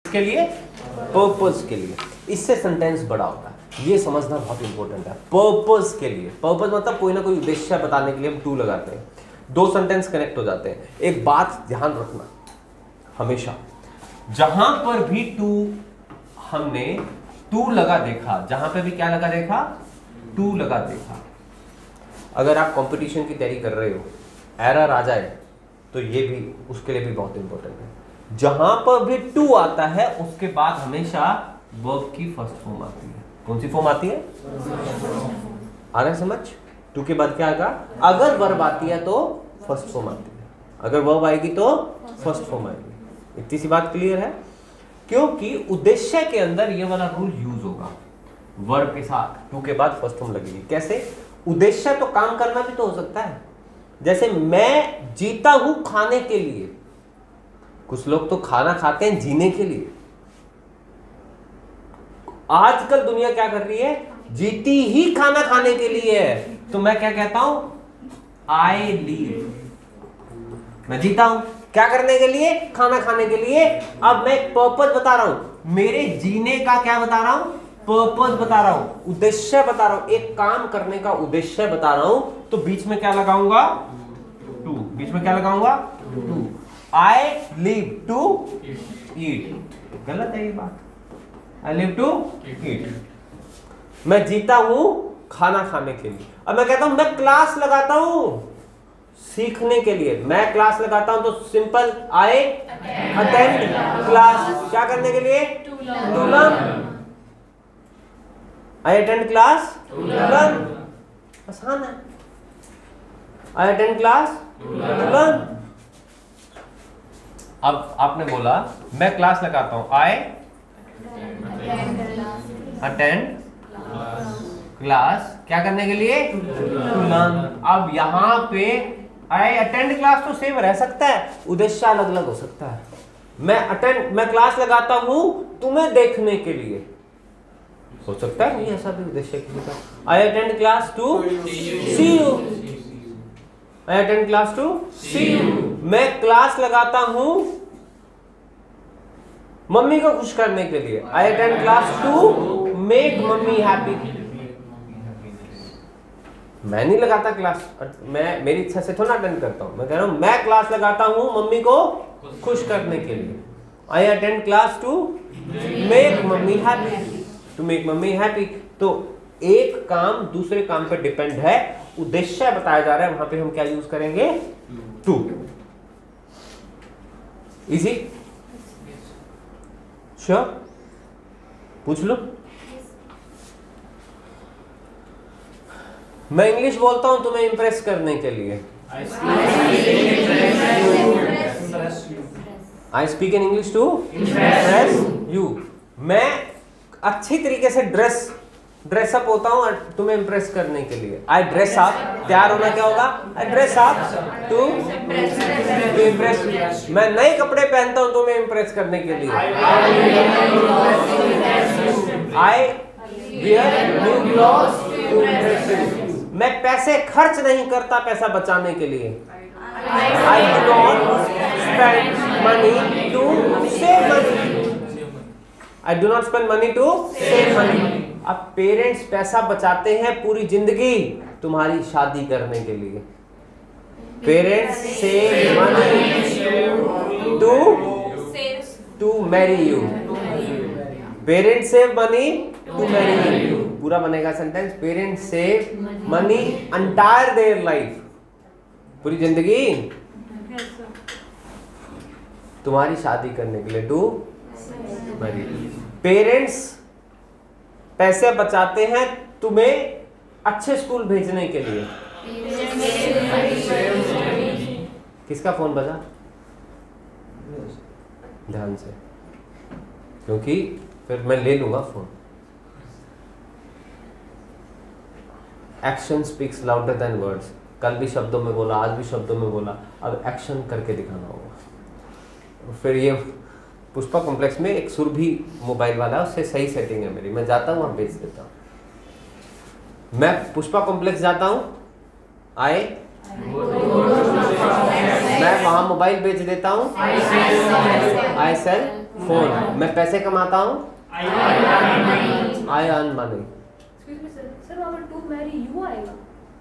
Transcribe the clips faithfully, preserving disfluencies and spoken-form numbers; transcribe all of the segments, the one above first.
के लिए, पर्पस के लिए। इससे सेंटेंस बड़ा होता है, ये समझना बहुत इंपॉर्टेंट है। पर्पस के लिए, पर्पस मतलब कोई ना कोई उद्देश्य बताने के लिए हम टू लगाते हैं, दो सेंटेंस कनेक्ट हो जाते हैं। एक बात ध्यान रखना हमेशा, जहां पर भी टू हमने टू लगा देखा, जहां पे भी क्या लगा देखा, टू लगा देखा। अगर आप कंपटीशन की तैयारी कर रहे हो, एरर आ जाए तो ये भी उसके लिए भी बहुत इंपॉर्टेंट है। जहां पर भी टू आता है उसके बाद हमेशा वर्ब की फर्स्ट फॉर्म आती है। कौन सी फॉर्म आती है? आ रहा है समझ? टू के बाद क्या आएगा? अगर वर्ब आती है तो फर्स्ट फॉर्म आती है, अगर वर्ब आएगी तो फर्स्ट फॉर्म आएगी। इतनी सी बात क्लियर है? क्योंकि उद्देश्य के अंदर ये वाला रूल यूज होगा, वर्ब के साथ टू के बाद फर्स्ट फॉर्म लगेगी। कैसे? उद्देश्य तो काम करना भी तो हो सकता है, जैसे मैं जीता हूं खाने के लिए। कुछ लोग तो खाना खाते हैं जीने के लिए। आजकल दुनिया क्या कर रही है? जीती ही खाना खाने के लिए है। तो मैं क्या कहता हूं? I leave. मैं जीता हूं क्या करने के लिए? खाना खाने के लिए। अब मैं एक पर्पस बता रहा हूं, मेरे जीने का क्या बता रहा हूं? पर्पस बता रहा हूं, उद्देश्य बता रहा हूं, एक काम करने का उद्देश्य बता रहा हूं। तो बीच में क्या लगाऊंगा? टू। बीच में क्या लगाऊंगा? To. I live to eat. गलत है ये बात। I live to eat. मैं जीता हूं खाना खाने के लिए। अब मैं कहता हूं मैं क्लास लगाता हूं सीखने के लिए। मैं क्लास लगाता हूं तो सिंपल आई अटेंड क्लास। क्या करने के लिए? To learn. I attend class to learn. आसान है। I attend class to learn. अब आपने बोला मैं क्लास लगाता हूं, आई अटेंड क्लास क्या करने के लिए? To learn. अब यहां पे आई अटेंड क्लास तो सेम रह सकता है, उद्देश्य अलग अलग हो सकता है। मैं अटेंड मैं क्लास लगाता हूं तुम्हें देखने के लिए, हो सकता है नहीं ऐसा भी उद्देश्य किसी का। I attend class to see you. I attend class to see you. मैं क्लास लगाता हूं मम्मी को खुश करने के लिए। I attend class to make mummy happy. मैं नहीं लगाता क्लास, मैं मेरी इच्छा से थोड़ा अटेंड करता हूं। मैं कह रहा हूं मैं क्लास लगाता हूं मम्मी को खुश करने के लिए। I attend class to make mummy happy. To make mummy happy. तो एक काम दूसरे काम पर डिपेंड है, उद्देश्य बताया जा रहा है, वहां पे हम क्या यूज करेंगे? टू। इजी? श्योर? पूछ लो। मैं इंग्लिश बोलता हूं तुम्हें इंप्रेस करने के लिए। I speak in English to impress you. मैं अच्छी तरीके से ड्रेस ड्रेसअप होता हूं तुम्हें इंप्रेस करने के लिए। आई ड्रेस अप, तैयार होना क्या होगा? I dress up to impress. मैं नए कपड़े पहनता हूं तुम्हें इंप्रेस करने के लिए। I wear new clothes to impress you. मैं पैसे खर्च नहीं करता पैसा बचाने के लिए। I do not spend money to save money. I do not spend money to save money. अब पेरेंट्स पैसा बचाते हैं पूरी जिंदगी तुम्हारी शादी करने के लिए। Parents save money to to marry you. Parents save money to marry you. पूरा बनेगा sentence, parents save money entire their life, पूरी जिंदगी तुम्हारी शादी करने के लिए टू मैरी। पेरेंट्स पैसे बचाते हैं तुम्हें अच्छे स्कूल भेजने के लिए। किसका फोन बजा? ध्यान से, क्योंकि फिर मैं ले लूंगा phone. Action speaks louder than words. कल भी शब्दों में बोला, आज भी शब्दों में बोला, अब एक्शन करके दिखाना होगा। फिर ये पुष्पा कॉम्प्लेक्स में एक सुरभि मोबाइल वाला, उससे सही सेटिंग है मेरी, मैं जाता हूँ वहाँ बेच देता हूँ। मैं पुष्पा कॉम्प्लेक्स जाता हूँ, आए मैं वहाँ मोबाइल बेच देता हूँ, आई सेल फोर। मैं पैसे कमाता हूँ, आई अर्न मनी। सर वहाँ पर टू मैरी यू आएगा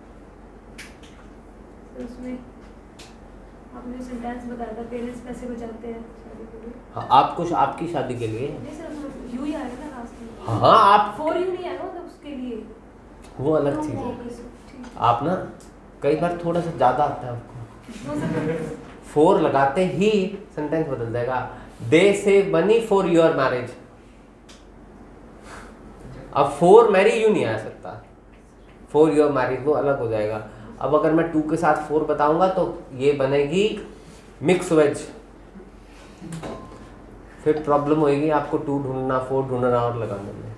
उसमें, आपने सेंटेंस बताया था पेरेंट्स पैसे बचाते हैं शादी के लिए। हाँ, आप कुछ आपकी शादी के लिए। नहीं सर यू ही आएगा ना लास्ट में। हाँ आप फोर यू नहीं आएगा मतलब उसके लिए, वो अलग चीज है। आप ना कई बार थोड़ा सा ज्यादा आता है आपको, फोर लगाते ही सेंटेंस बदल जाएगा। They save money for your marriage. अब फोर मैरी यू नहीं आ सकता, फॉर योर मैरिज वो अलग हो जाएगा। अब अगर मैं टू के साथ फोर बताऊंगा तो ये बनेगी मिक्स वेज, फिर प्रॉब्लम होगी आपको टू ढूंढना, फोर ढूंढना और लगाने में।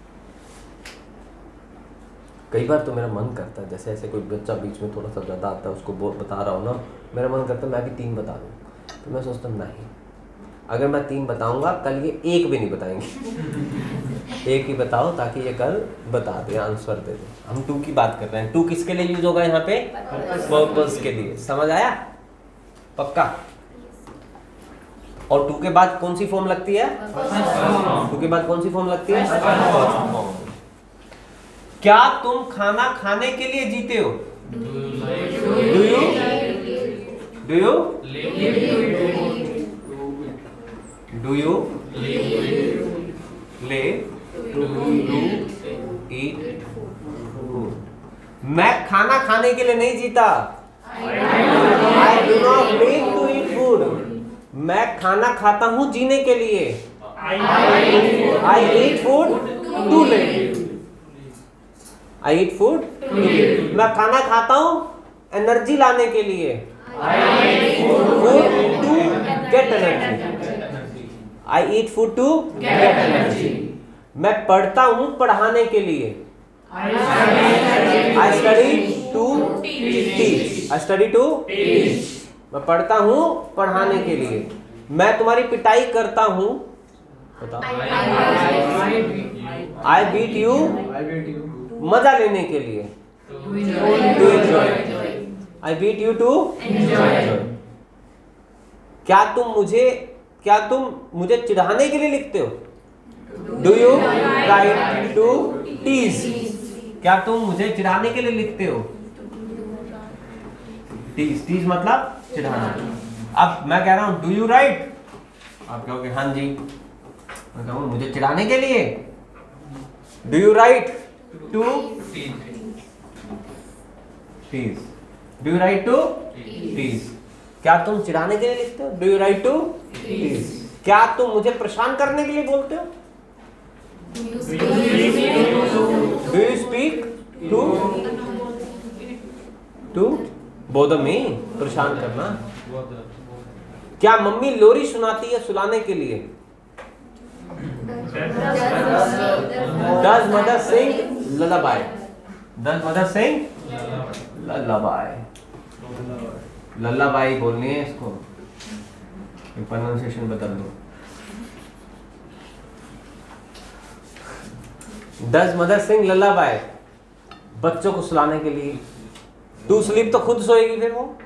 कई बार तो मेरा मन करता है जैसे ऐसे कोई बच्चा बीच में थोड़ा सा ज़्यादा आता है उसको बता रहा हूँ ना, मेरा मन करता है मैं भी तीन बता दूँ, तो मैं सोचता हूँ नहीं, अगर मैं तीन बताऊंगा कल ये एक भी नहीं बताएंगे एक ही बताओ ताकि ये कल बता दे, आंसर दे दे। हम टू की बात कर रहे हैं, टू किसके लिए यूज होगा यहाँ पे? पर्पस के लिए। समझ आया? पक्का? और टू के बाद कौन सी फॉर्म लगती है? टू के बाद कौन सी फॉर्म लगती है? क्या तुम खाना खाने के लिए जीते हो? Do you do you do you live to eat food. मैं खाना खाने के लिए नहीं जीता, I do not live to eat food. मैं खाना खाता हूं जीने के लिए, I eat food to live. I eat food to live. मैं खाना खाता हूं एनर्जी लाने के लिए, food to get energy. I eat food to get energy. मैं पढ़ता हूं पढ़ाने के लिए, आई study to teach. I study to teach. मैं पढ़ता हूं पढ़ाने के लिए। मैं तुम्हारी पिटाई करता हूं, बताओ, आई बीट यू मजा लेने के लिए, to enjoy. I beat you to enjoy. क्या तुम मुझे क्या तुम मुझे चिढ़ाने के लिए लिखते हो? Do you write to tease. क्या तुम मुझे चिढ़ाने के लिए लिखते हो? टीज टीज मतलब चिढ़ाना। अब मैं कह रहा हूं डू यू राइट, आप कहोगे हाँ जी। मैं कहूँ मुझे चिढ़ाने के लिए, do you write to tease. Do you write to tease. क्या तुम चिढ़ाने के लिए लिखते हो? Do you write to tease. क्या तुम मुझे परेशान करने के लिए बोलते हो? Do you speak to to bother me, परेशान करना। क्या मम्मी लोरी सुनाती है सुलाने के लिए? Does mother sing lullaby? Does mother sing lullaby? लल्लाबाई बोलनी है इसको, प्रोनाउंसिएशन बदल दो। Does mother sing lullaby? बच्चों को सुलाने के लिए। टू स्लीप तो खुद सोएगी फिर वो,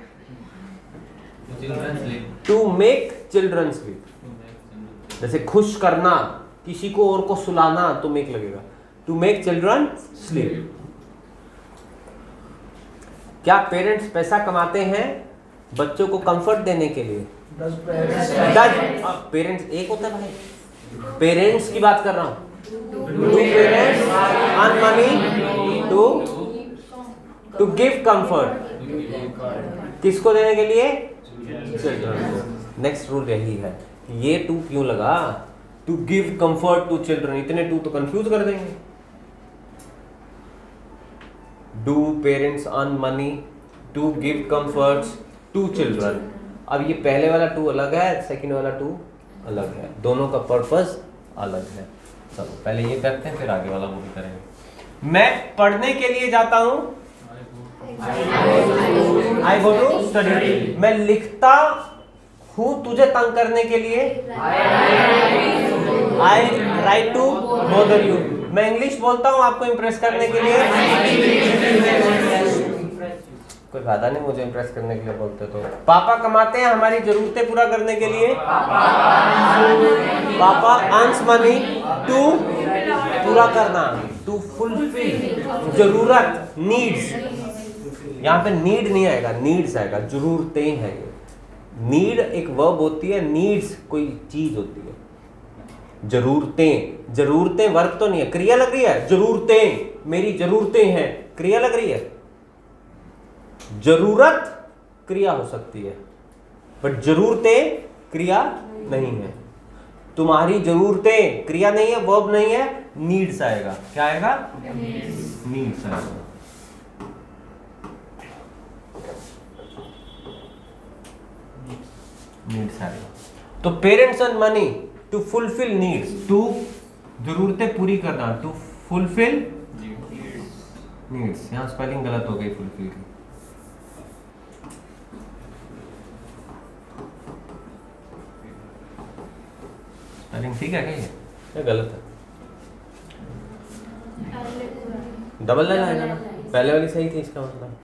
टू मेक चिल्ड्रन स्लीप। जैसे खुश करना, किसी को और को सुलाना तो मेक लगेगा, टू मेक चिल्ड्रन स्लीप। क्या पेरेंट्स पैसा कमाते हैं बच्चों को कंफर्ट देने के लिए? पेरेंट्स एक होता है भाई, पेरेंट्स की बात कर रहा हूं। Do parents earn money to to give comfort. किसको देने के लिए? चिल्ड्रन को। नेक्स्ट रूल यही है, ये टू क्यों लगा? To give comfort to children, इतने टू तो कंफ्यूज कर देंगे। Do parents earn money to give comforts to children. अब ये पहले वाला टू अलग है, सेकंड वाला टू अलग है, दोनों का पर्पस अलग है। चलो पहले ये करते हैं फिर आगे वाला वो भी करेंगे। मैं पढ़ने के लिए जाता हूं, आई गो टू स्टडी। मैं लिखता हूं तुझे तंग करने के लिए, I write to bother you. मैं इंग्लिश बोलता हूं आपको इंप्रेस करने के लिए, कोई फायदा नहीं मुझे इम्प्रेस करने के लिए बोलते तो। पापा कमाते हैं हमारी जरूरतें पूरा करने के लिए। पापा अर्न्स मनी टू पूरा करना, टू फुलफिल जरूरत, नीड्स। यहाँ पे नीड नहीं आएगा, नीड्स आएगा, जरूरतें हैं ये। नीड एक वर्ब होती है, नीड्स कोई चीज होती है। जरूरतें, जरूरतें वर्ब तो नहीं है, क्रिया लग रही है। जरूरतें, मेरी जरूरतें हैं, क्रिया लग रही है। जरूरत क्रिया हो सकती है बट जरूरतें क्रिया नहीं है। तुम्हारी जरूरतें क्रिया नहीं है, वर्ब नहीं है, नीड्स आएगा। क्या आएगा? नीड्स आएगा। नीड्स आएगा। तो parents earn money to fulfil needs, to जरूरतें पूरी करना, टू फुलफिल नीड्स। यहां स्पेलिंग गलत हो गई फुलफिल की। स्पेलिंग ठीक है क्या ये? ये गलत है। डबल लाइन आएगा ना, पहले वाली सही थी इसका मतलब।